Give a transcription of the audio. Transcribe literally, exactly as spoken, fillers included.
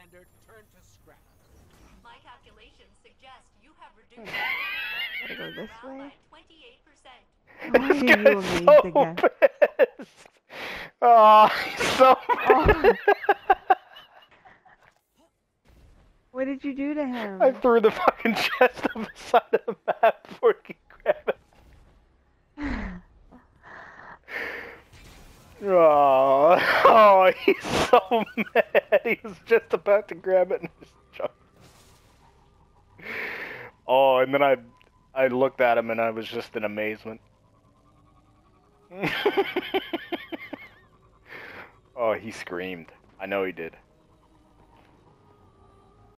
standard turned to scrap. My calculations suggest you have reduced Gotta go this way. by twenty-eight percent. Why This are you guy's amazed so again? pissed. Oh, he's so Oh. What did you do to him? I threw the fucking chest on the side of the map before he could grab it. Oh, oh, he's so mad. He was just about to grab it and just jumped. Oh, and then I, I looked at him and I was just in amazement. Oh, he screamed. I know he did.